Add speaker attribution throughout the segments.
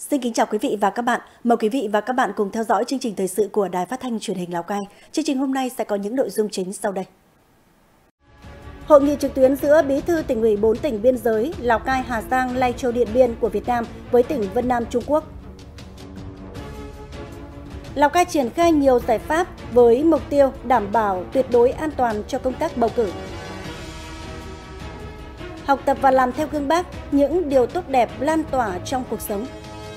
Speaker 1: Xin kính chào quý vị và các bạn. Mời quý vị và các bạn cùng theo dõi chương trình thời sự của Đài Phát thanh Truyền hình Lào Cai. Chương trình hôm nay sẽ có những nội dung chính sau đây. Hội nghị trực tuyến giữa Bí thư Tỉnh ủy 4 tỉnh biên giới Lào Cai, Hà Giang, Lai Châu, Điện Biên của Việt Nam với tỉnh Vân Nam, Trung Quốc. Lào Cai triển khai nhiều giải pháp với mục tiêu đảm bảo tuyệt đối an toàn cho công tác bầu cử. Học tập và làm theo gương Bác, những điều tốt đẹp lan tỏa trong cuộc sống.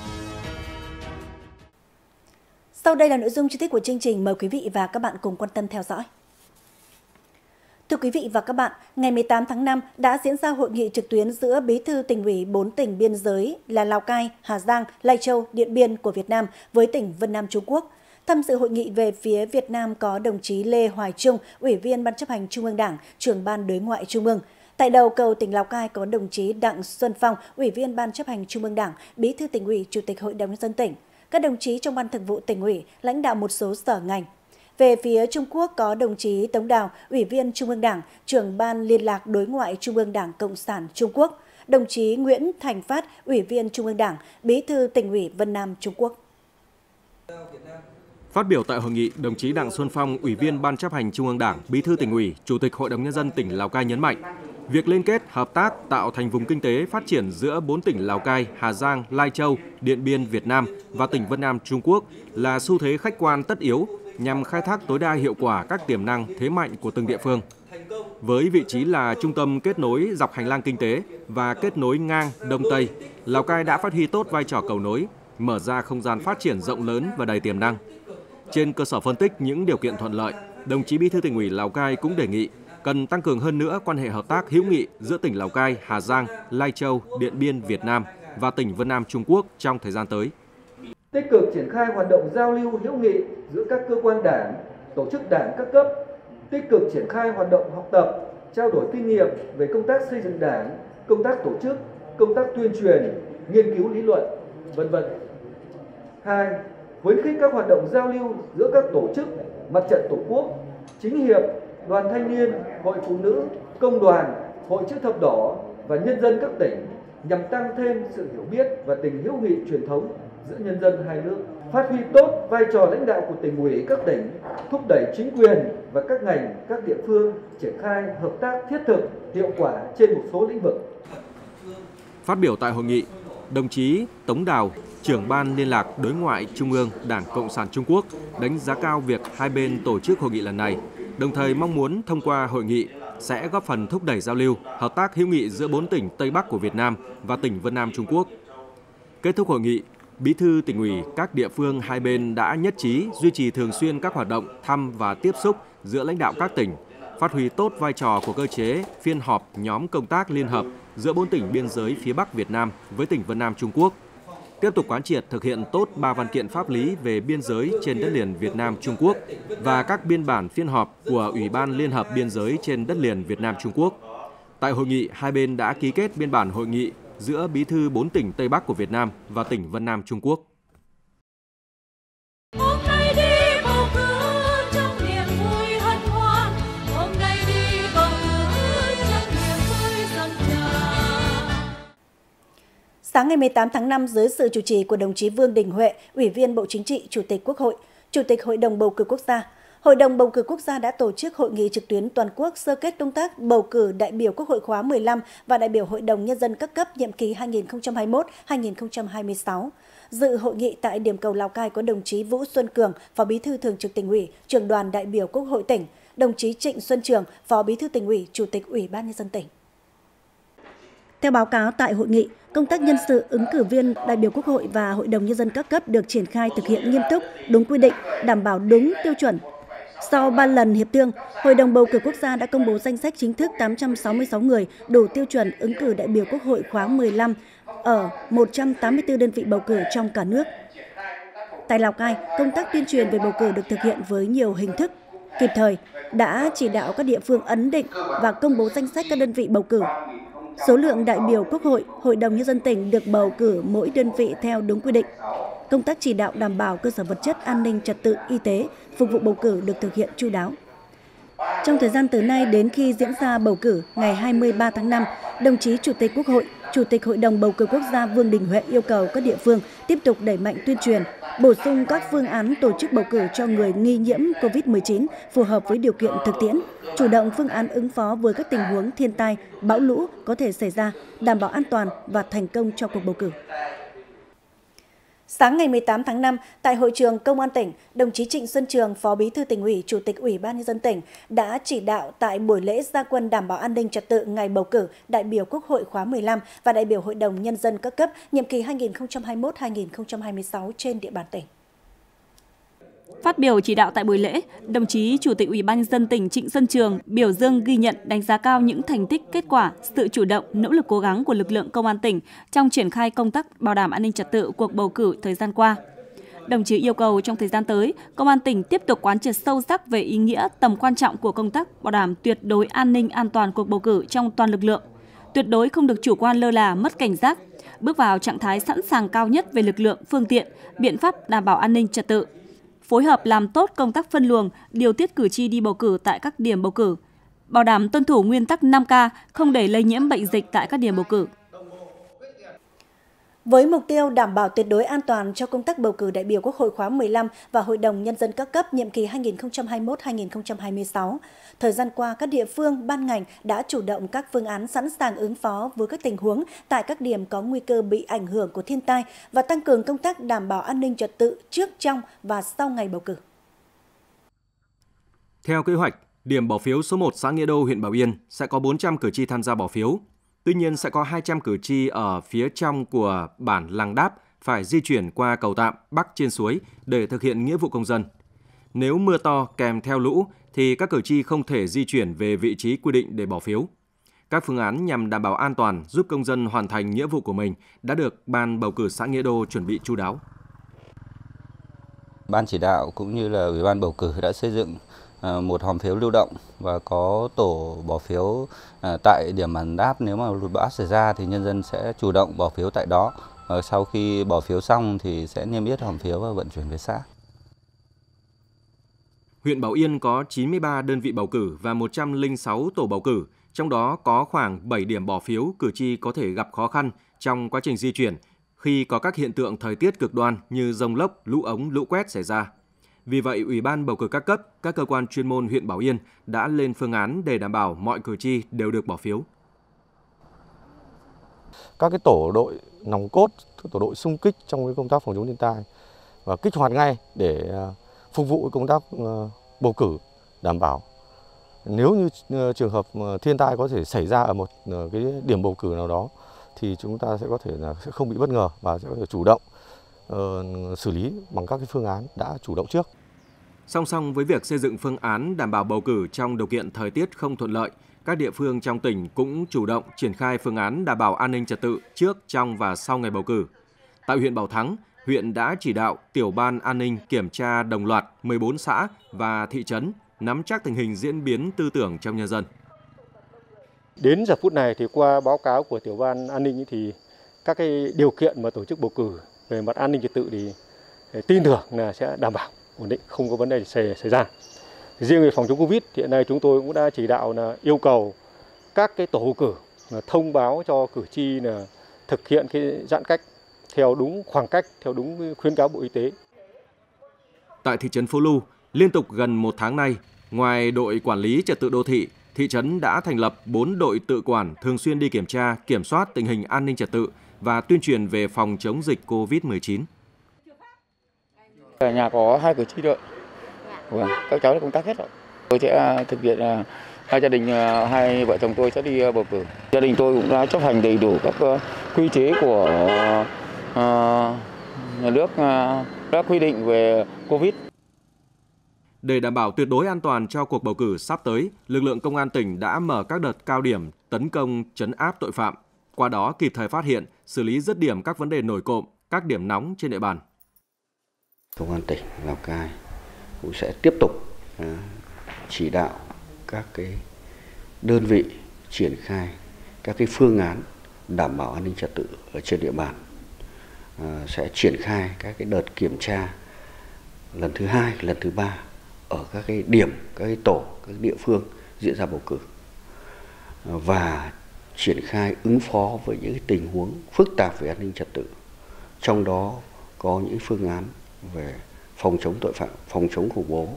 Speaker 1: Sau đây là nội dung chi tiết của chương trình, mời quý vị và các bạn cùng quan tâm theo dõi. Thưa quý vị và các bạn, ngày 18 tháng 5 đã diễn ra hội nghị trực tuyến giữa Bí thư Tỉnh ủy 4 tỉnh biên giới là Lào Cai, Hà Giang, Lai Châu, Điện Biên của Việt Nam với tỉnh Vân Nam, Trung Quốc. Tham dự hội nghị về phía Việt Nam có đồng chí Lê Hoài Trung, Ủy viên Ban chấp hành Trung ương Đảng, Trưởng ban Đối ngoại Trung ương. Tại đầu cầu tỉnh Lào Cai có đồng chí Đặng Xuân Phong, Ủy viên Ban chấp hành Trung ương Đảng, Bí thư Tỉnh ủy, Chủ tịch Hội đồng nhân dân tỉnh. Các đồng chí trong Ban Thường vụ Tỉnh ủy, lãnh đạo một số sở ngành. Về phía Trung Quốc có đồng chí Tống Đào, Ủy viên Trung ương Đảng, Trưởng ban Liên lạc Đối ngoại Trung ương Đảng Cộng sản Trung Quốc, đồng chí Nguyễn Thành Phát, Ủy viên Trung ương Đảng, Bí thư Tỉnh ủy Vân Nam, Trung Quốc.
Speaker 2: Phát biểu tại hội nghị, đồng chí Đặng Xuân Phong, Ủy viên Ban chấp hành Trung ương Đảng, Bí thư Tỉnh ủy, Chủ tịch Hội đồng nhân dân tỉnh Lào Cai nhấn mạnh, việc liên kết, hợp tác tạo thành vùng kinh tế phát triển giữa 4 tỉnh Lào Cai, Hà Giang, Lai Châu, Điện Biên Việt Nam và tỉnh Vân Nam Trung Quốc là xu thế khách quan tất yếu nhằm khai thác tối đa hiệu quả các tiềm năng, thế mạnh của từng địa phương. Với vị trí là trung tâm kết nối dọc hành lang kinh tế và kết nối ngang Đông Tây, Lào Cai đã phát huy tốt vai trò cầu nối, mở ra không gian phát triển rộng lớn và đầy tiềm năng. Trên cơ sở phân tích những điều kiện thuận lợi, đồng chí Bí thư Tỉnh ủy Lào Cai cũng đề nghị cần tăng cường hơn nữa quan hệ hợp tác hữu nghị giữa tỉnh Lào Cai, Hà Giang, Lai Châu, Điện Biên Việt Nam và tỉnh Vân Nam Trung Quốc trong thời gian tới.
Speaker 3: Tích cực triển khai hoạt động giao lưu hữu nghị giữa các cơ quan đảng, tổ chức đảng các cấp, tích cực triển khai hoạt động học tập, trao đổi kinh nghiệm về công tác xây dựng đảng, công tác tổ chức, công tác tuyên truyền, nghiên cứu lý luận, v.v. 2. Khuyến khích các hoạt động giao lưu giữa các tổ chức, mặt trận tổ quốc, chính hiệp, đoàn thanh niên, hội phụ nữ, công đoàn, hội chữ thập đỏ và nhân dân các tỉnh nhằm tăng thêm sự hiểu biết và tình hữu nghị truyền thống giữa nhân dân hai nước, phát huy tốt vai trò lãnh đạo của Tỉnh ủy các tỉnh, thúc đẩy chính quyền và các ngành, các địa phương triển khai hợp tác thiết thực, hiệu quả trên một số lĩnh vực.
Speaker 2: Phát biểu tại hội nghị, đồng chí Tống Đào, Trưởng ban Liên lạc Đối ngoại Trung ương Đảng Cộng sản Trung Quốc đánh giá cao việc hai bên tổ chức hội nghị lần này, đồng thời mong muốn thông qua hội nghị sẽ góp phần thúc đẩy giao lưu, hợp tác hữu nghị giữa 4 tỉnh Tây Bắc của Việt Nam và tỉnh Vân Nam Trung Quốc. Kết thúc hội nghị, Bí thư Tỉnh ủy các địa phương hai bên đã nhất trí duy trì thường xuyên các hoạt động thăm và tiếp xúc giữa lãnh đạo các tỉnh, phát huy tốt vai trò của cơ chế phiên họp nhóm công tác liên hợp giữa 4 tỉnh biên giới phía Bắc Việt Nam với tỉnh Vân Nam Trung Quốc. Tiếp tục quán triệt thực hiện tốt 3 văn kiện pháp lý về biên giới trên đất liền Việt Nam Trung Quốc và các biên bản phiên họp của Ủy ban Liên hợp Biên giới trên đất liền Việt Nam Trung Quốc. Tại hội nghị, hai bên đã ký kết biên bản hội nghị giữa Bí thư 4 tỉnh Tây Bắc của Việt Nam và tỉnh Vân Nam Trung Quốc.
Speaker 1: Sáng ngày 18 tháng 5, dưới sự chủ trì của đồng chí Vương Đình Huệ, Ủy viên Bộ Chính trị, Chủ tịch Quốc hội, Chủ tịch Hội đồng Bầu cử Quốc gia, Hội đồng Bầu cử Quốc gia đã tổ chức hội nghị trực tuyến toàn quốc sơ kết công tác bầu cử đại biểu Quốc hội khóa 15 và đại biểu Hội đồng Nhân dân các cấp nhiệm kỳ 2021-2026. Dự hội nghị tại điểm cầu Lào Cai có đồng chí Vũ Xuân Cường, Phó Bí thư Thường trực Tỉnh ủy, Trưởng đoàn đại biểu Quốc hội tỉnh, đồng chí Trịnh Xuân Trường, Phó Bí thư Tỉnh ủy, Chủ tịch Ủy ban Nhân dân tỉnh. Theo báo cáo tại hội nghị, công tác nhân sự ứng cử viên đại biểu Quốc hội và Hội đồng Nhân dân các cấp được triển khai thực hiện nghiêm túc, đúng quy định, đảm bảo đúng tiêu chuẩn. Sau 3 lần hiệp thương, Hội đồng Bầu cử Quốc gia đã công bố danh sách chính thức 866 người đủ tiêu chuẩn ứng cử đại biểu Quốc hội khóa 15 ở 184 đơn vị bầu cử trong cả nước. Tại Lào Cai, công tác tuyên truyền về bầu cử được thực hiện với nhiều hình thức, kịp thời, đã chỉ đạo các địa phương ấn định và công bố danh sách các đơn vị bầu cử. Số lượng đại biểu Quốc hội, Hội đồng Nhân dân tỉnh được bầu cử mỗi đơn vị theo đúng quy định. Công tác chỉ đạo đảm bảo cơ sở vật chất, an ninh, trật tự, y tế, phục vụ bầu cử được thực hiện chu đáo. Trong thời gian từ nay đến khi diễn ra bầu cử ngày 23 tháng 5, đồng chí Chủ tịch Quốc hội, Chủ tịch Hội đồng Bầu cử Quốc gia Vương Đình Huệ yêu cầu các địa phương tiếp tục đẩy mạnh tuyên truyền, bổ sung các phương án tổ chức bầu cử cho người nghi nhiễm COVID-19 phù hợp với điều kiện thực tiễn, chủ động phương án ứng phó với các tình huống thiên tai, bão lũ có thể xảy ra, đảm bảo an toàn và thành công cho cuộc bầu cử. Sáng ngày 18 tháng 5, tại Hội trường Công an tỉnh, đồng chí Trịnh Xuân Trường, Phó Bí thư Tỉnh ủy, Chủ tịch Ủy ban Nhân dân tỉnh đã chỉ đạo tại buổi lễ ra quân đảm bảo an ninh trật tự ngày bầu cử đại biểu Quốc hội khóa 15 và đại biểu Hội đồng Nhân dân các cấp nhiệm kỳ 2021-2026 trên địa bàn tỉnh.
Speaker 4: Phát biểu chỉ đạo tại buổi lễ, đồng chí Chủ tịch Ủy ban Nhân dân tỉnh Trịnh Xuân Trường biểu dương ghi nhận đánh giá cao những thành tích, kết quả, sự chủ động, nỗ lực cố gắng của lực lượng công an tỉnh trong triển khai công tác bảo đảm an ninh trật tự cuộc bầu cử thời gian qua. Đồng chí yêu cầu trong thời gian tới, Công an tỉnh tiếp tục quán triệt sâu sắc về ý nghĩa, tầm quan trọng của công tác bảo đảm tuyệt đối an ninh an toàn cuộc bầu cử trong toàn lực lượng. Tuyệt đối không được chủ quan lơ là, mất cảnh giác, bước vào trạng thái sẵn sàng cao nhất về lực lượng, phương tiện, biện pháp đảm bảo an ninh trật tự. Phối hợp làm tốt công tác phân luồng, điều tiết cử tri đi bầu cử tại các điểm bầu cử, bảo đảm tuân thủ nguyên tắc 5K, không để lây nhiễm bệnh dịch tại các điểm bầu cử.
Speaker 1: Với mục tiêu đảm bảo tuyệt đối an toàn cho công tác bầu cử đại biểu Quốc hội khóa 15 và Hội đồng Nhân dân các cấp nhiệm kỳ 2021-2026, thời gian qua các địa phương, ban ngành đã chủ động các phương án sẵn sàng ứng phó với các tình huống tại các điểm có nguy cơ bị ảnh hưởng của thiên tai và tăng cường công tác đảm bảo an ninh trật tự trước, trong và sau ngày bầu cử.
Speaker 2: Theo kế hoạch, điểm bỏ phiếu số 1 xã Nghĩa Đô, huyện Bảo Yên sẽ có 400 cử tri tham gia bỏ phiếu. Tuy nhiên sẽ có 200 cử tri ở phía trong của bản Làng Đáp phải di chuyển qua cầu tạm bắc trên suối để thực hiện nghĩa vụ công dân. Nếu mưa to kèm theo lũ thì các cử tri không thể di chuyển về vị trí quy định để bỏ phiếu. Các phương án nhằm đảm bảo an toàn giúp công dân hoàn thành nghĩa vụ của mình đã được Ban bầu cử xã Nghĩa Đô chuẩn bị chu đáo.
Speaker 5: Ban chỉ đạo cũng như là Ủy ban bầu cử đã xây dựng một hòm phiếu lưu động và có tổ bỏ phiếu tại điểm Bản Đáp. Nếu mà lụt bão xảy ra thì nhân dân sẽ chủ động bỏ phiếu tại đó. Sau khi bỏ phiếu xong thì sẽ niêm yết hòm phiếu và vận chuyển về xã.
Speaker 2: Huyện Bảo Yên có 93 đơn vị bầu cử và 106 tổ bầu cử, trong đó có khoảng 7 điểm bỏ phiếu cử tri có thể gặp khó khăn trong quá trình di chuyển khi có các hiện tượng thời tiết cực đoan như dông lốc, lũ ống, lũ quét xảy ra. Vì vậy, Ủy ban bầu cử các cấp, các cơ quan chuyên môn huyện Bảo Yên đã lên phương án để đảm bảo mọi cử tri đều được bỏ phiếu.
Speaker 6: Các cái tổ đội nòng cốt, tổ đội xung kích trong cái công tác phòng chống thiên tai và kích hoạt ngay để phục vụ công tác bầu cử đảm bảo. Nếu như trường hợp thiên tai có thể xảy ra ở một cái điểm bầu cử nào đó thì chúng ta sẽ có thể là sẽ không bị bất ngờ và sẽ có thể chủ động xử lý bằng các cái phương án đã chủ động trước.
Speaker 2: Song song với việc xây dựng phương án đảm bảo bầu cử trong điều kiện thời tiết không thuận lợi, các địa phương trong tỉnh cũng chủ động triển khai phương án đảm bảo an ninh trật tự trước, trong và sau ngày bầu cử. Tại huyện Bảo Thắng, huyện đã chỉ đạo tiểu ban an ninh kiểm tra đồng loạt 14 xã và thị trấn, nắm chắc tình hình diễn biến tư tưởng trong nhân dân.
Speaker 7: Đến giờ phút này thì qua báo cáo của tiểu ban an ninh thì các cái điều kiện mà tổ chức bầu cử về mặt an ninh trật tự thì tin tưởng là sẽ đảm bảo ổn định, không có vấn đề xảy ra. Riêng về phòng chống Covid thì hiện nay chúng tôi cũng đã chỉ đạo là yêu cầu các cái tổ bầu cử là thông báo cho cử tri là thực hiện cái giãn cách theo đúng khoảng cách, theo đúng khuyến cáo Bộ Y tế.
Speaker 2: Tại thị trấn Phố Lu, liên tục gần một tháng nay, ngoài đội quản lý trật tự đô thị, thị trấn đã thành lập 4 đội tự quản thường xuyên đi kiểm tra, kiểm soát tình hình an ninh trật tự và tuyên truyền về phòng chống dịch Covid-19.
Speaker 8: Ở nhà có 2 cử tri đội, các cháu đã công tác hết rồi. Tôi sẽ thực hiện, hai gia đình, hai vợ chồng tôi sẽ đi bầu cử. Gia đình tôi cũng đã chấp hành đầy đủ các quy chế của nhà nước, các quy định về Covid.
Speaker 2: Để đảm bảo tuyệt đối an toàn cho cuộc bầu cử sắp tới, lực lượng công an tỉnh đã mở các đợt cao điểm tấn công trấn áp tội phạm, qua đó kịp thời phát hiện, xử lý dứt điểm các vấn đề nổi cộm, các điểm nóng trên địa bàn.
Speaker 9: Công an tỉnh Lào Cai cũng sẽ tiếp tục chỉ đạo các cái đơn vị triển khai các cái phương án đảm bảo an ninh trật tự ở trên địa bàn, sẽ triển khai các cái đợt kiểm tra lần thứ 2, lần thứ 3 ở các cái điểm, các cái tổ, các cái địa phương diễn ra bầu cử và triển khai ứng phó với những tình huống phức tạp về an ninh trật tự, trong đó có những phương án về phòng chống tội phạm, phòng chống khủng bố.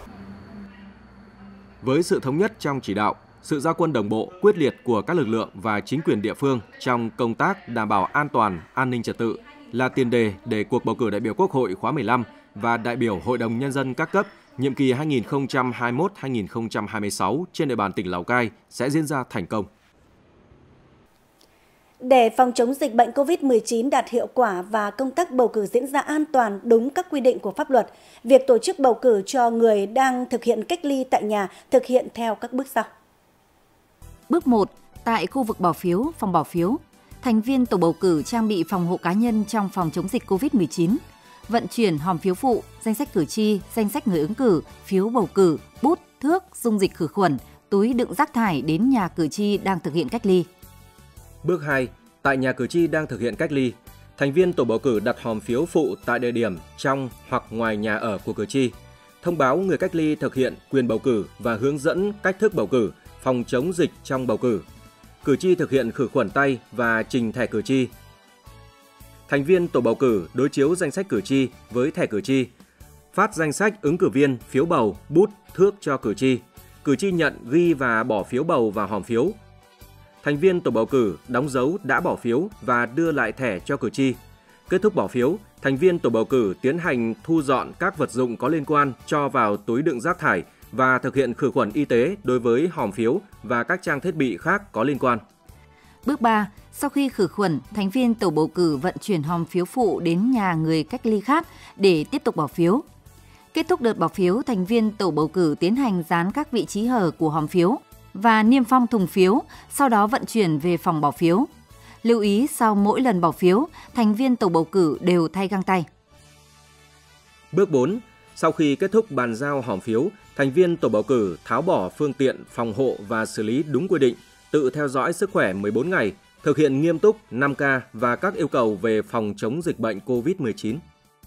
Speaker 2: Với sự thống nhất trong chỉ đạo, sự ra quân đồng bộ, quyết liệt của các lực lượng và chính quyền địa phương trong công tác đảm bảo an toàn, an ninh trật tự là tiền đề để cuộc bầu cử đại biểu Quốc hội khóa 15 và đại biểu Hội đồng Nhân dân các cấp nhiệm kỳ 2021-2026 trên địa bàn tỉnh Lào Cai sẽ diễn ra thành công.
Speaker 1: Để phòng chống dịch bệnh COVID-19 đạt hiệu quả và công tác bầu cử diễn ra an toàn đúng các quy định của pháp luật, việc tổ chức bầu cử cho người đang thực hiện cách ly tại nhà thực hiện theo các bước sau.
Speaker 10: Bước 1. Tại khu vực bỏ phiếu, phòng bỏ phiếu, thành viên tổ bầu cử trang bị phòng hộ cá nhân trong phòng chống dịch COVID-19, vận chuyển hòm phiếu phụ, danh sách cử tri, danh sách người ứng cử, phiếu bầu cử, bút, thước, dung dịch khử khuẩn, túi đựng rác thải đến nhà cử tri đang thực hiện cách ly.
Speaker 2: Bước 2. Tại nhà cử tri đang thực hiện cách ly, thành viên tổ bầu cử đặt hòm phiếu phụ tại địa điểm trong hoặc ngoài nhà ở của cử tri, thông báo người cách ly thực hiện quyền bầu cử và hướng dẫn cách thức bầu cử, phòng chống dịch trong bầu cử. Cử tri thực hiện khử khuẩn tay và trình thẻ cử tri. Thành viên tổ bầu cử đối chiếu danh sách cử tri với thẻ cử tri, phát danh sách ứng cử viên, phiếu bầu, bút, thước cho cử tri. Cử tri nhận, ghi và bỏ phiếu bầu vào hòm phiếu. Thành viên tổ bầu cử đóng dấu đã bỏ phiếu và đưa lại thẻ cho cử tri. Kết thúc bỏ phiếu, thành viên tổ bầu cử tiến hành thu dọn các vật dụng có liên quan cho vào túi đựng rác thải và thực hiện khử khuẩn y tế đối với hòm phiếu và các trang thiết bị khác có liên quan.
Speaker 10: Bước 3. Sau khi khử khuẩn, thành viên tổ bầu cử vận chuyển hòm phiếu phụ đến nhà người cách ly khác để tiếp tục bỏ phiếu. Kết thúc đợt bỏ phiếu, thành viên tổ bầu cử tiến hành dán các vị trí hở của hòm phiếu và niêm phong thùng phiếu, sau đó vận chuyển về phòng bỏ phiếu. Lưu ý sau mỗi lần bỏ phiếu, thành viên tổ bầu cử đều thay găng tay.
Speaker 2: Bước 4. Sau khi kết thúc bàn giao hòm phiếu, thành viên tổ bầu cử tháo bỏ phương tiện phòng hộ và xử lý đúng quy định, tự theo dõi sức khỏe 14 ngày, thực hiện nghiêm túc 5K và các yêu cầu về phòng chống dịch bệnh COVID-19.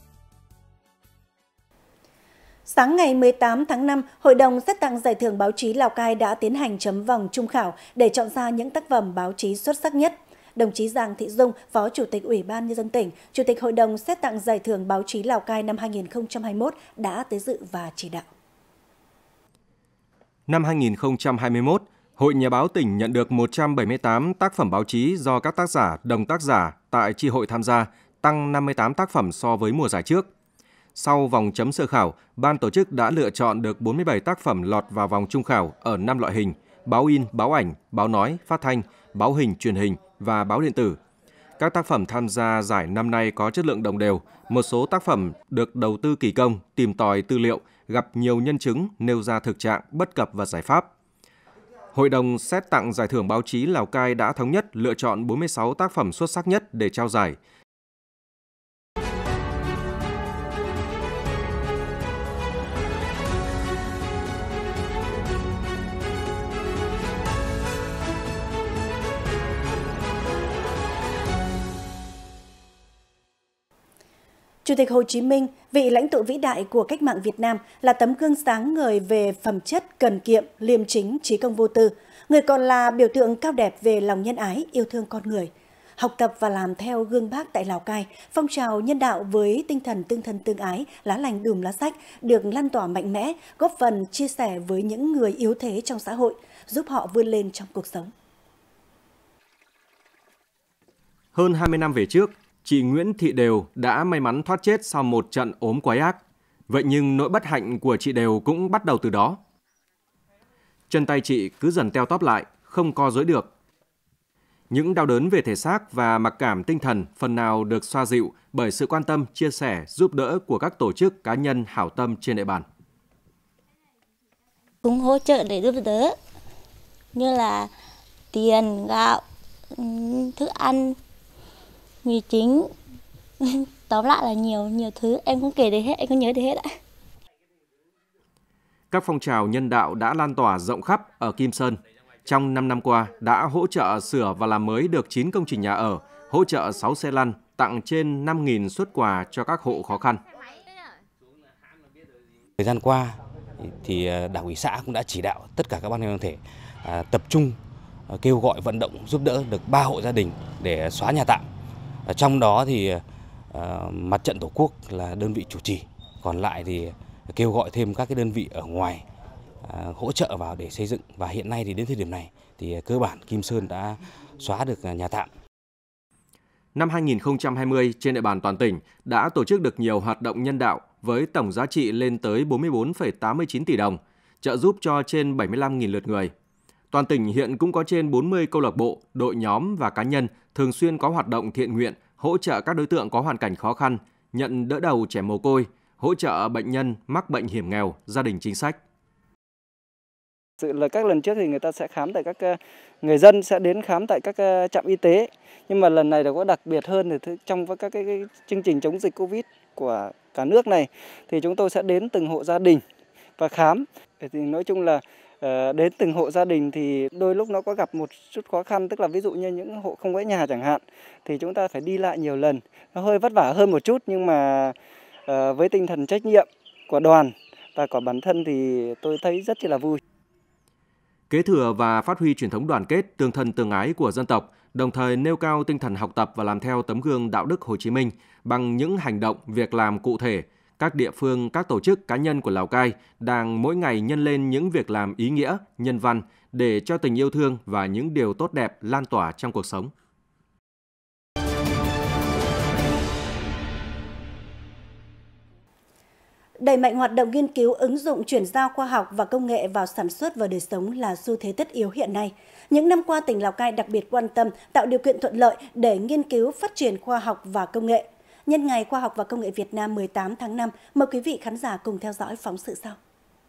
Speaker 1: Sáng ngày 18 tháng 5, Hội đồng xét tặng Giải thưởng báo chí Lào Cai đã tiến hành chấm vòng chung khảo để chọn ra những tác phẩm báo chí xuất sắc nhất. Đồng chí Giàng Thị Dung, Phó Chủ tịch Ủy ban Nhân dân tỉnh, Chủ tịch Hội đồng xét tặng Giải thưởng báo chí Lào Cai năm 2021 đã tới dự và chỉ đạo.
Speaker 2: Năm 2021, Hội Nhà báo tỉnh nhận được 178 tác phẩm báo chí do các tác giả, đồng tác giả tại chi hội tham gia, tăng 58 tác phẩm so với mùa giải trước. Sau vòng chấm sơ khảo, ban tổ chức đã lựa chọn được 47 tác phẩm lọt vào vòng chung khảo ở 5 loại hình: báo in, báo ảnh, báo nói, phát thanh, báo hình, truyền hình và báo điện tử. Các tác phẩm tham gia giải năm nay có chất lượng đồng đều, một số tác phẩm được đầu tư kỳ công, tìm tòi tư liệu, gặp nhiều nhân chứng, nêu ra thực trạng, bất cập và giải pháp. Hội đồng xét tặng Giải thưởng báo chí Lào Cai đã thống nhất lựa chọn 46 tác phẩm xuất sắc nhất để trao giải.
Speaker 1: Chủ tịch Hồ Chí Minh, vị lãnh tụ vĩ đại của cách mạng Việt Nam, là tấm gương sáng ngời về phẩm chất cần kiệm, liêm chính, trí công vô tư. Người còn là biểu tượng cao đẹp về lòng nhân ái, yêu thương con người. Học tập và làm theo gương Bác tại Lào Cai, phong trào nhân đạo với tinh thần tương thân tương ái, lá lành đùm lá rách được lan tỏa mạnh mẽ, góp phần chia sẻ với những người yếu thế trong xã hội, giúp họ vươn lên trong cuộc sống.
Speaker 2: Hơn 20 năm về trước, chị Nguyễn Thị Đều đã may mắn thoát chết sau một trận ốm quái ác. Vậy nhưng nỗi bất hạnh của chị Đều cũng bắt đầu từ đó. Chân tay chị cứ dần teo tóp lại, không co duỗi được. Những đau đớn về thể xác và mặc cảm tinh thần phần nào được xoa dịu bởi sự quan tâm, chia sẻ, giúp đỡ của các tổ chức cá nhân hảo tâm trên địa bàn.
Speaker 11: Cũng hỗ trợ để giúp đỡ, như là tiền, gạo, thức ăn, mì chính, tóm lại là nhiều thứ, em không kể được hết, em không nhớ được hết ạ.
Speaker 2: Các phong trào nhân đạo đã lan tỏa rộng khắp ở Kim Sơn. Trong 5 năm qua, đã hỗ trợ sửa và làm mới được 9 công trình nhà ở, hỗ trợ 6 xe lăn, tặng trên 5.000 suất quà cho các hộ khó khăn.
Speaker 12: Thời gian qua, thì Đảng ủy xã cũng đã chỉ đạo tất cả các ban ngành đoàn thể tập trung kêu gọi vận động giúp đỡ được 3 hộ gia đình để xóa nhà tạm. Trong đó thì Mặt trận Tổ quốc là đơn vị chủ trì, còn lại thì kêu gọi thêm các cái đơn vị ở ngoài hỗ trợ vào để xây dựng, và hiện nay thì đến thời điểm này thì cơ bản Kim Sơn đã xóa được nhà tạm.
Speaker 2: Năm 2020, trên địa bàn toàn tỉnh đã tổ chức được nhiều hoạt động nhân đạo với tổng giá trị lên tới 44,89 tỷ đồng, trợ giúp cho trên 75.000 lượt người. Toàn tỉnh hiện cũng có trên 40 câu lạc bộ, đội nhóm và cá nhân thường xuyên có hoạt động thiện nguyện, hỗ trợ các đối tượng có hoàn cảnh khó khăn, nhận đỡ đầu trẻ mồ côi, hỗ trợ bệnh nhân mắc bệnh hiểm nghèo, gia đình chính sách.
Speaker 13: Sự là các lần trước thì người ta sẽ khám tại người dân sẽ đến khám tại các trạm y tế, nhưng mà lần này là có đặc biệt hơn thì trong các cái chương trình chống dịch Covid của cả nước này thì chúng tôi sẽ đến từng hộ gia đình và khám. Thì nói chung là đến từng hộ gia đình thì đôi lúc nó có gặp một chút khó khăn, tức là ví dụ như những hộ không có nhà chẳng hạn thì chúng ta phải đi lại nhiều lần, nó hơi vất vả hơn một chút, nhưng mà với tinh thần trách nhiệm của đoàn và của bản thân thì tôi thấy rất là vui.
Speaker 2: Kế thừa và phát huy truyền thống đoàn kết, tương thân tương ái của dân tộc, đồng thời nêu cao tinh thần học tập và làm theo tấm gương đạo đức Hồ Chí Minh bằng những hành động, việc làm cụ thể, các địa phương, các tổ chức cá nhân của Lào Cai đang mỗi ngày nhân lên những việc làm ý nghĩa, nhân văn để cho tình yêu thương và những điều tốt đẹp lan tỏa trong cuộc sống.
Speaker 1: Đẩy mạnh hoạt động nghiên cứu ứng dụng chuyển giao khoa học và công nghệ vào sản xuất và đời sống là xu thế tất yếu hiện nay. Những năm qua, tỉnh Lào Cai đặc biệt quan tâm tạo điều kiện thuận lợi để nghiên cứu phát triển khoa học và công nghệ. Nhân ngày Khoa học và Công nghệ Việt Nam 18 tháng 5, mời quý vị khán giả cùng theo dõi phóng sự sau.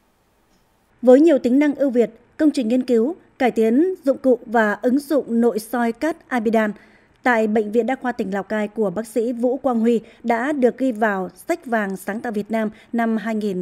Speaker 1: Với nhiều tính năng ưu việt, công trình nghiên cứu, cải tiến dụng cụ và ứng dụng nội soi cắt amidan tại Bệnh viện Đa khoa tỉnh Lào Cai của bác sĩ Vũ Quang Huy đã được ghi vào Sách vàng sáng tạo Việt Nam năm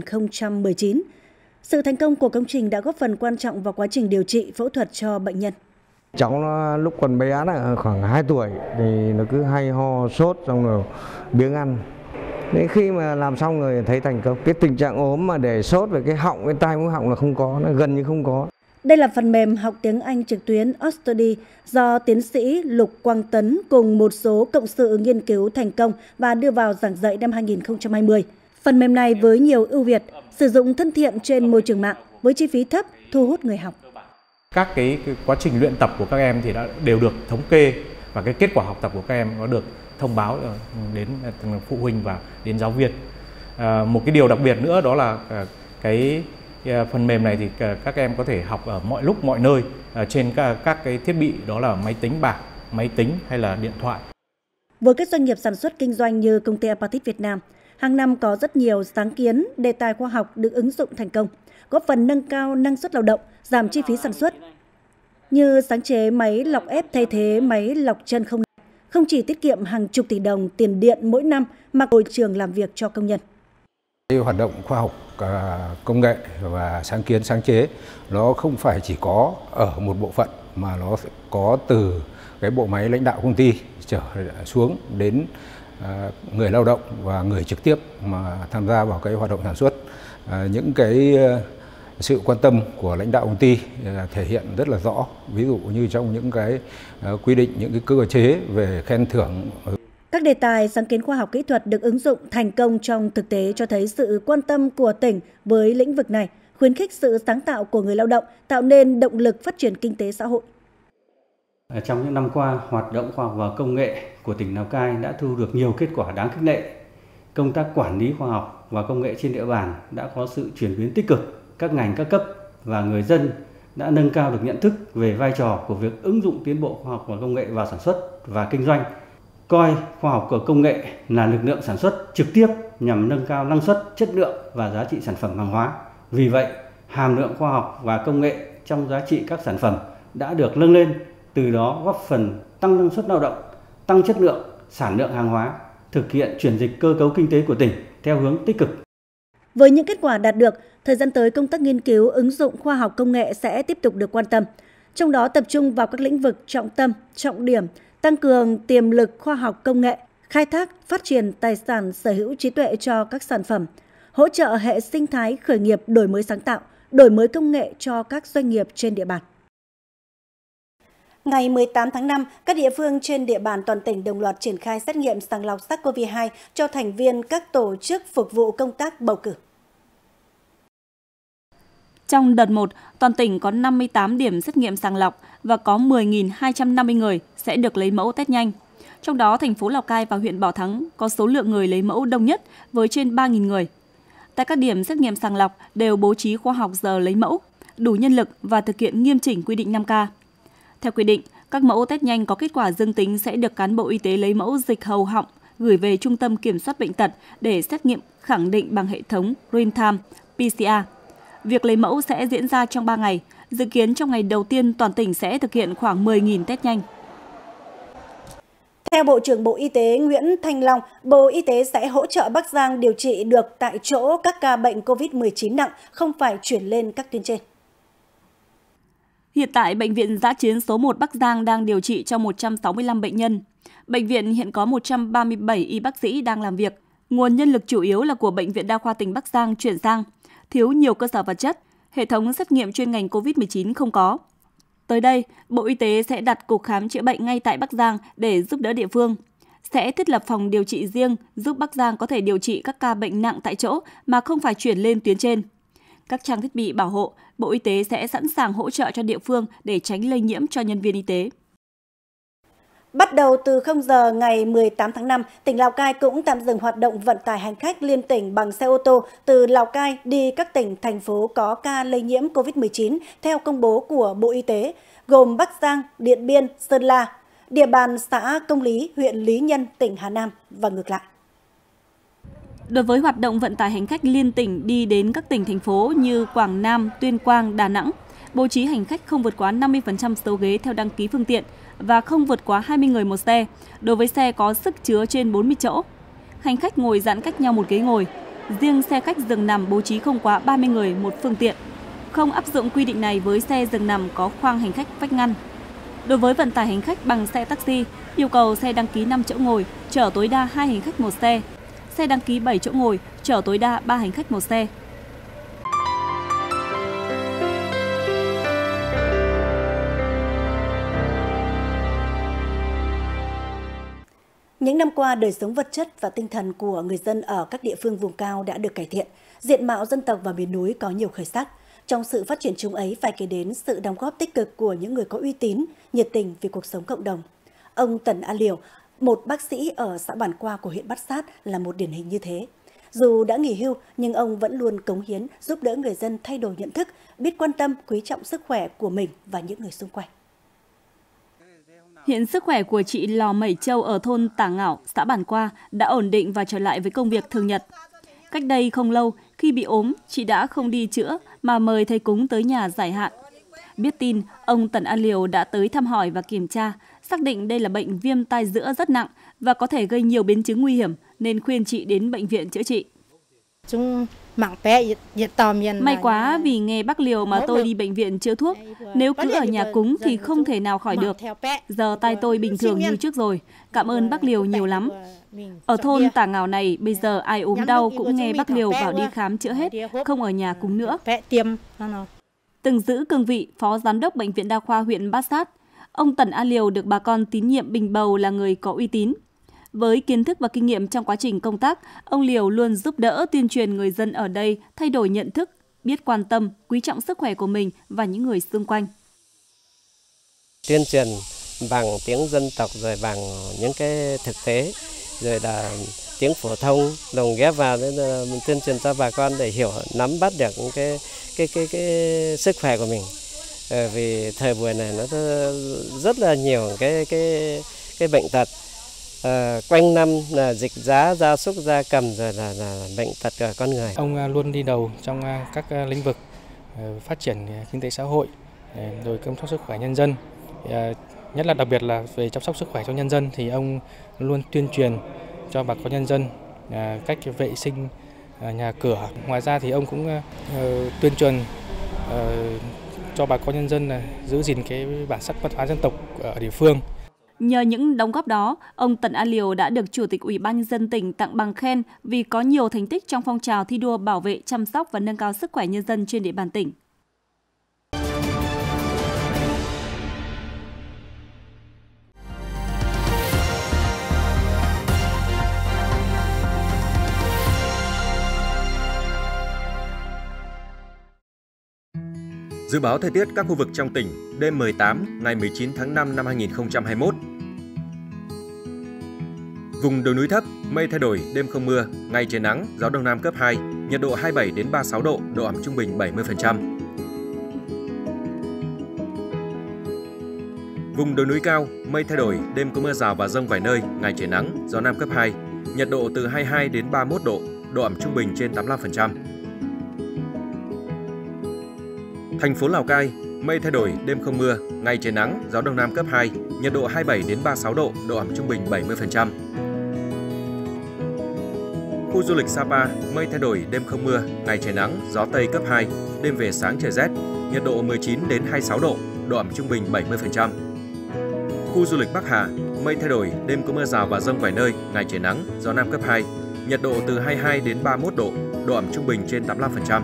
Speaker 1: 2019. Sự thành công của công trình đã góp phần quan trọng vào quá trình điều trị phẫu thuật cho bệnh nhân.
Speaker 14: Cháu nó lúc còn bé là khoảng 2 tuổi thì nó cứ hay ho sốt xong rồi biếng ăn. Đến khi mà làm xong rồi thấy thành công. Cái tình trạng ốm mà để sốt về cái họng, cái tai mũi họng là không có, nó gần như không có.
Speaker 1: Đây là phần mềm học tiếng Anh trực tuyến Ostudy do tiến sĩ Lục Quang Tấn cùng một số cộng sự nghiên cứu thành công và đưa vào giảng dạy năm 2020. Phần mềm này với nhiều ưu việt, sử dụng thân thiện trên môi trường mạng với chi phí thấp, thu hút người học.
Speaker 15: Các cái quá trình luyện tập của các em thì đều được thống kê và cái kết quả học tập của các em nó được thông báo đến phụ huynh và đến giáo viên. Một cái điều đặc biệt nữa đó là cái phần mềm này thì các em có thể học ở mọi lúc mọi nơi trên các cái thiết bị, đó là máy tính bảng, máy tính hay là điện thoại.
Speaker 1: Với các doanh nghiệp sản xuất kinh doanh như công ty Apatit Việt Nam, hàng năm có rất nhiều sáng kiến, đề tài khoa học được ứng dụng thành công, góp phần nâng cao năng suất lao động, giảm chi phí sản xuất. Như sáng chế máy lọc ép thay thế máy lọc chân không chỉ tiết kiệm hàng chục tỷ đồng tiền điện mỗi năm mà môi trường làm việc cho công nhân.
Speaker 16: Hoạt động khoa học, công nghệ và sáng kiến, sáng chế nó không phải chỉ có ở một bộ phận mà nó có từ cái bộ máy lãnh đạo công ty trở xuống đến người lao động và người trực tiếp mà tham gia vào cái hoạt động sản xuất. Những cái sự quan tâm của lãnh đạo công ty thể hiện rất là rõ, ví dụ như trong những cái quy định, những cái cơ chế về khen thưởng.
Speaker 1: Các đề tài sáng kiến khoa học kỹ thuật được ứng dụng thành công trong thực tế cho thấy sự quan tâm của tỉnh với lĩnh vực này, khuyến khích sự sáng tạo của người lao động, tạo nên động lực phát triển kinh tế xã hội.
Speaker 17: Trong những năm qua, hoạt động khoa học và công nghệ của tỉnh Lào Cai đã thu được nhiều kết quả đáng khích lệ. Công tác quản lý khoa học và công nghệ trên địa bàn đã có sự chuyển biến tích cực. Các ngành các cấp và người dân đã nâng cao được nhận thức về vai trò của việc ứng dụng tiến bộ khoa học và công nghệ vào sản xuất và kinh doanh, coi khoa học và công nghệ là lực lượng sản xuất trực tiếp nhằm nâng cao năng suất, chất lượng và giá trị sản phẩm hàng hóa. Vì vậy, hàm lượng khoa học và công nghệ trong giá trị các sản phẩm đã được nâng lên, từ đó góp phần tăng năng suất lao động, tăng chất lượng, sản lượng hàng hóa, thực hiện chuyển dịch cơ cấu kinh tế của tỉnh theo hướng tích cực.
Speaker 1: Với những kết quả đạt được, thời gian tới công tác nghiên cứu ứng dụng khoa học công nghệ sẽ tiếp tục được quan tâm. Trong đó tập trung vào các lĩnh vực trọng tâm, trọng điểm, tăng cường tiềm lực khoa học công nghệ, khai thác, phát triển tài sản sở hữu trí tuệ cho các sản phẩm, hỗ trợ hệ sinh thái khởi nghiệp đổi mới sáng tạo, đổi mới công nghệ cho các doanh nghiệp trên địa bàn. Ngày 18 tháng 5, các địa phương trên địa bàn toàn tỉnh đồng loạt triển khai xét nghiệm sàng lọc SARS-CoV-2 cho thành viên các tổ chức phục vụ công tác bầu cử.
Speaker 4: Trong đợt 1, toàn tỉnh có 58 điểm xét nghiệm sàng lọc và có 10.250 người sẽ được lấy mẫu test nhanh. Trong đó, thành phố Lào Cai và huyện Bảo Thắng có số lượng người lấy mẫu đông nhất với trên 3.000 người. Tại các điểm xét nghiệm sàng lọc đều bố trí khoa học giờ lấy mẫu, đủ nhân lực và thực hiện nghiêm chỉnh quy định 5K. Theo quy định, các mẫu test nhanh có kết quả dương tính sẽ được cán bộ y tế lấy mẫu dịch hầu họng gửi về Trung tâm Kiểm soát Bệnh tật để xét nghiệm khẳng định bằng hệ thống real-time PCR. Việc lấy mẫu sẽ diễn ra trong 3 ngày. Dự kiến trong ngày đầu tiên toàn tỉnh sẽ thực hiện khoảng 10.000 test nhanh.
Speaker 1: Theo Bộ trưởng Bộ Y tế Nguyễn Thanh Long, Bộ Y tế sẽ hỗ trợ Bắc Giang điều trị được tại chỗ các ca bệnh COVID-19 nặng, không phải chuyển lên các tuyến trên.
Speaker 4: Hiện tại, Bệnh viện Dã chiến số 1 Bắc Giang đang điều trị cho 165 bệnh nhân. Bệnh viện hiện có 137 y bác sĩ đang làm việc. Nguồn nhân lực chủ yếu là của Bệnh viện Đa khoa tỉnh Bắc Giang chuyển sang, thiếu nhiều cơ sở vật chất, hệ thống xét nghiệm chuyên ngành COVID-19 không có. Tới đây, Bộ Y tế sẽ đặt cục khám chữa bệnh ngay tại Bắc Giang để giúp đỡ địa phương. Sẽ thiết lập phòng điều trị riêng giúp Bắc Giang có thể điều trị các ca bệnh nặng tại chỗ mà không phải chuyển lên tuyến trên. Các trang thiết bị bảo hộ, Bộ Y tế sẽ sẵn sàng hỗ trợ cho địa phương để tránh lây nhiễm cho nhân viên y tế.
Speaker 1: Bắt đầu từ 0 giờ ngày 18 tháng 5, tỉnh Lào Cai cũng tạm dừng hoạt động vận tải hành khách liên tỉnh bằng xe ô tô từ Lào Cai đi các tỉnh, thành phố có ca lây nhiễm COVID-19 theo công bố của Bộ Y tế, gồm Bắc Giang, Điện Biên, Sơn La, địa bàn xã Công Lý, huyện Lý Nhân, tỉnh Hà Nam và ngược lại.
Speaker 4: Đối với hoạt động vận tải hành khách liên tỉnh đi đến các tỉnh, thành phố như Quảng Nam, Tuyên Quang, Đà Nẵng, bố trí hành khách không vượt quá 50% số ghế theo đăng ký phương tiện và không vượt quá 20 người một xe, đối với xe có sức chứa trên 40 chỗ. Hành khách ngồi giãn cách nhau một ghế ngồi. Riêng xe khách giường nằm bố trí không quá 30 người một phương tiện. Không áp dụng quy định này với xe giường nằm có khoang hành khách vách ngăn. Đối với vận tải hành khách bằng xe taxi, yêu cầu xe đăng ký 5 chỗ ngồi, chở tối đa 2 hành khách một xe. Xe đăng ký 7 chỗ ngồi, chở tối đa 3 hành khách một xe.
Speaker 1: Những năm qua, đời sống vật chất và tinh thần của người dân ở các địa phương vùng cao đã được cải thiện. Diện mạo dân tộc và miền núi có nhiều khởi sắc. Trong sự phát triển chung ấy phải kể đến sự đóng góp tích cực của những người có uy tín, nhiệt tình vì cuộc sống cộng đồng. Ông Tần A Liều, một bác sĩ ở xã Bản Qua của huyện Bát Sát là một điển hình như thế. Dù đã nghỉ hưu nhưng ông vẫn luôn cống hiến giúp đỡ người dân thay đổi nhận thức, biết quan tâm, quý trọng sức khỏe của mình và những người xung quanh.
Speaker 4: Hiện sức khỏe của chị Lò Mẩy Châu ở thôn Tả Ngảo, xã Bản Qua đã ổn định và trở lại với công việc thường nhật. Cách đây không lâu, khi bị ốm, chị đã không đi chữa mà mời thầy cúng tới nhà giải hạn. Biết tin, ông Tần A Liều đã tới thăm hỏi và kiểm tra, xác định đây là bệnh viêm tai giữa rất nặng và có thể gây nhiều biến chứng nguy hiểm nên khuyên chị đến bệnh viện chữa trị. May quá vì nghe bác Liều mà tôi đi bệnh viện chữa thuốc. Nếu cứ ở nhà cúng thì không thể nào khỏi được. Giờ tai tôi bình thường như trước rồi. Cảm ơn bác Liều nhiều lắm. Ở thôn Tả Ngảo này, bây giờ ai ốm đau cũng nghe bác Liều bảo đi khám chữa hết, không ở nhà cúng nữa. Từng giữ cương vị Phó Giám đốc Bệnh viện Đa khoa huyện Bát Sát, ông Tần A Liều được bà con tín nhiệm bình bầu là người có uy tín. Với kiến thức và kinh nghiệm trong quá trình công tác, ông Liều luôn giúp đỡ tuyên truyền người dân ở đây thay đổi nhận thức, biết quan tâm, quý trọng sức khỏe của mình và những người xung quanh.
Speaker 18: Tuyên truyền bằng tiếng dân tộc rồi bằng những cái thực tế, rồi là tiếng phổ thông lồng ghép vào để tuyên truyền cho bà con để hiểu, nắm bắt được cái sức khỏe của mình. Vì thời buổi này nó rất là nhiều cái bệnh tật. Quanh năm là dịch giá, gia súc, gia cầm rồi là bệnh tật của con người.
Speaker 19: Ông luôn đi đầu trong các lĩnh vực phát triển kinh tế xã hội, rồi chăm sóc sức khỏe nhân dân. Nhất là đặc biệt là về chăm sóc sức khỏe cho nhân dân thì ông luôn tuyên truyền cho bà con nhân dân cách vệ sinh nhà cửa. Ngoài ra thì ông cũng tuyên truyền cho bà con nhân dân giữ gìn cái bản sắc văn hóa dân tộc ở địa phương.
Speaker 4: Nhờ những đóng góp đó, ông Tần A Liều đã được Chủ tịch Ủy ban Nhân dân tỉnh tặng bằng khen vì có nhiều thành tích trong phong trào thi đua bảo vệ, chăm sóc và nâng cao sức khỏe nhân dân trên địa bàn tỉnh.
Speaker 2: Dự báo thời tiết các khu vực trong tỉnh đêm 18 ngày 19 tháng 5 năm 2021. Vùng đồi núi thấp, mây thay đổi, đêm không mưa, ngày trời nắng, gió đông nam cấp 2, nhiệt độ 27 đến 36 độ, độ ẩm trung bình 70%. Vùng đồi núi cao, mây thay đổi, đêm có mưa rào và dông vài nơi, ngày trời nắng, gió nam cấp 2, nhiệt độ từ 22 đến 31 độ, độ ẩm trung bình trên 85%. Thành phố Lào Cai, mây thay đổi, đêm không mưa, ngày trời nắng, gió đông nam cấp 2, nhiệt độ 27 đến 36 độ, độ ẩm trung bình 70%. Khu du lịch Sapa, mây thay đổi, đêm không mưa, ngày trời nắng, gió tây cấp 2, đêm về sáng trời rét, nhiệt độ 19 đến 26 độ, độ ẩm trung bình 70%. Khu du lịch Bắc Hà, mây thay đổi, đêm có mưa rào và dông vài nơi, ngày trời nắng, gió nam cấp 2, nhiệt độ từ 22 đến 31 độ, độ ẩm trung bình trên 85%.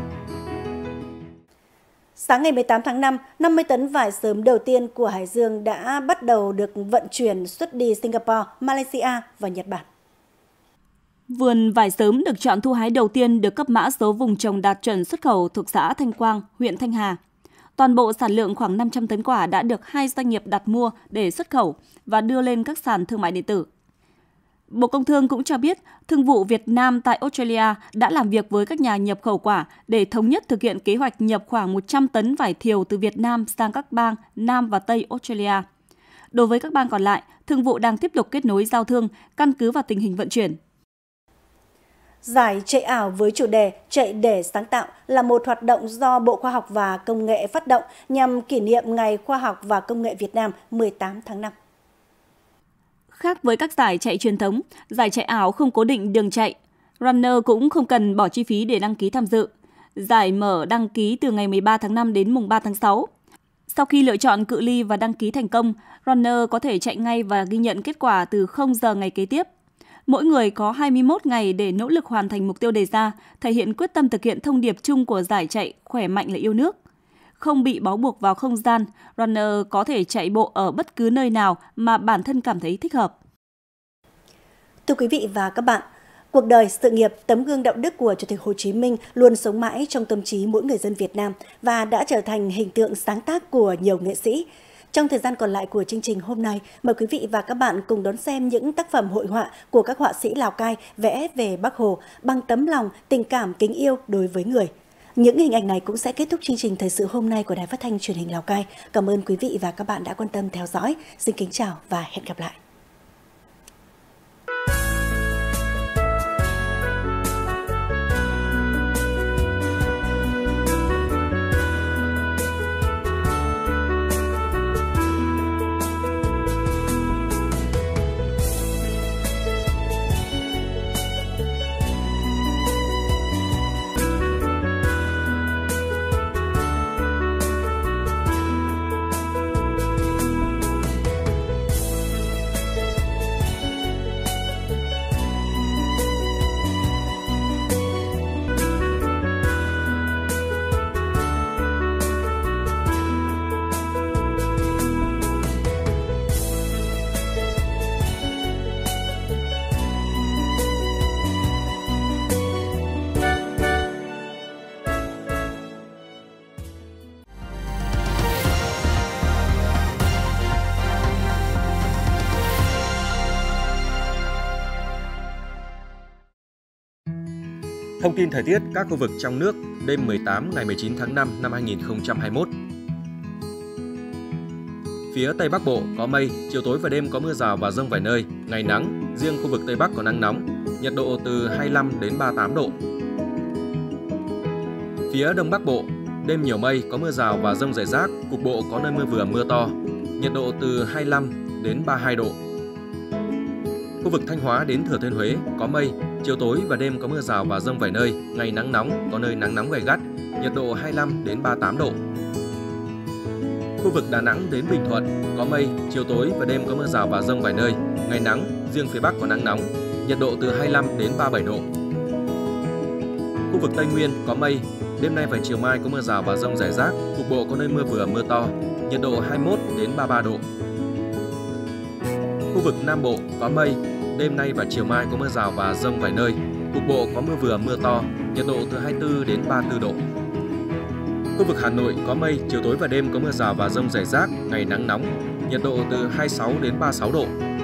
Speaker 1: Sáng ngày 18 tháng 5, 50 tấn vải sớm đầu tiên của Hải Dương đã bắt đầu được vận chuyển xuất đi Singapore, Malaysia và Nhật Bản.
Speaker 4: Vườn vải sớm được chọn thu hái đầu tiên được cấp mã số vùng trồng đạt chuẩn xuất khẩu thuộc xã Thanh Quang, huyện Thanh Hà. Toàn bộ sản lượng khoảng 500 tấn quả đã được 2 doanh nghiệp đặt mua để xuất khẩu và đưa lên các sàn thương mại điện tử. Bộ Công Thương cũng cho biết, Thương vụ Việt Nam tại Australia đã làm việc với các nhà nhập khẩu quả để thống nhất thực hiện kế hoạch nhập khoảng 100 tấn vải thiều từ Việt Nam sang các bang Nam và Tây Australia. Đối với các bang còn lại, Thương vụ đang tiếp tục kết nối giao thương, căn cứ vào tình hình vận chuyển.
Speaker 1: Giải chạy ảo với chủ đề Chạy để sáng tạo là một hoạt động do Bộ Khoa học và Công nghệ phát động nhằm kỷ niệm Ngày Khoa học và Công nghệ Việt Nam 18 tháng 5.
Speaker 4: Khác với các giải chạy truyền thống, giải chạy ảo không cố định đường chạy. Runner cũng không cần bỏ chi phí để đăng ký tham dự. Giải mở đăng ký từ ngày 13 tháng 5 đến mùng 3 tháng 6. Sau khi lựa chọn cự ly và đăng ký thành công, runner có thể chạy ngay và ghi nhận kết quả từ 0 giờ ngày kế tiếp. Mỗi người có 21 ngày để nỗ lực hoàn thành mục tiêu đề ra, thể hiện quyết tâm thực hiện thông điệp chung của giải chạy khỏe mạnh là yêu nước. Không bị bó buộc vào không gian, runner có thể chạy bộ ở bất cứ nơi nào mà bản thân cảm thấy thích hợp.
Speaker 1: Thưa quý vị và các bạn, cuộc đời, sự nghiệp, tấm gương đạo đức của Chủ tịch Hồ Chí Minh luôn sống mãi trong tâm trí mỗi người dân Việt Nam và đã trở thành hình tượng sáng tác của nhiều nghệ sĩ. Trong thời gian còn lại của chương trình hôm nay, mời quý vị và các bạn cùng đón xem những tác phẩm hội họa của các họa sĩ Lào Cai vẽ về Bác Hồ bằng tấm lòng, tình cảm, kính yêu đối với người. Những hình ảnh này cũng sẽ kết thúc chương trình thời sự hôm nay của Đài Phát thanh Truyền hình Lào Cai. Cảm ơn quý vị và các bạn đã quan tâm theo dõi. Xin kính chào và hẹn gặp lại.
Speaker 2: Thông tin thời tiết các khu vực trong nước đêm 18 ngày 19 tháng 5 năm 2021. Phía Tây Bắc Bộ có mây, chiều tối và đêm có mưa rào và dông vài nơi, ngày nắng, riêng khu vực Tây Bắc có nắng nóng, nhiệt độ từ 25 đến 38 độ. Phía Đông Bắc Bộ, đêm nhiều mây, có mưa rào và dông rải rác, cục bộ có nơi mưa vừa mưa to, nhiệt độ từ 25 đến 32 độ. Khu vực Thanh Hóa đến Thừa Thiên Huế có mây, chiều tối và đêm có mưa rào và dông vài nơi, ngày nắng nóng, có nơi nắng nóng gay gắt, nhiệt độ 25 đến 38 độ. Khu vực Đà Nẵng đến Bình Thuận có mây, chiều tối và đêm có mưa rào và dông vài nơi, ngày nắng, riêng phía Bắc có nắng nóng, nhiệt độ từ 25 đến 37 độ. Khu vực Tây Nguyên có mây, đêm nay và chiều mai có mưa rào và dông rải rác, cục bộ có nơi mưa vừa mưa to, nhiệt độ 21 đến 33 độ. Khu vực Nam Bộ có mây, đêm nay và chiều mai có mưa rào và dông vài nơi, cục bộ có mưa vừa mưa to, nhiệt độ từ 24 đến 34 độ. Khu vực Hà Nội có mây, chiều tối và đêm có mưa rào và dông rải rác, ngày nắng nóng, nhiệt độ từ 26 đến 36 độ.